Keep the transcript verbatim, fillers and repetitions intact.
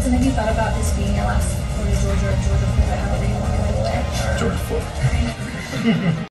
Hudson, have you thought about this being your last Florida Georgia or Georgia Florida, however you want to label it? Georgia Florida.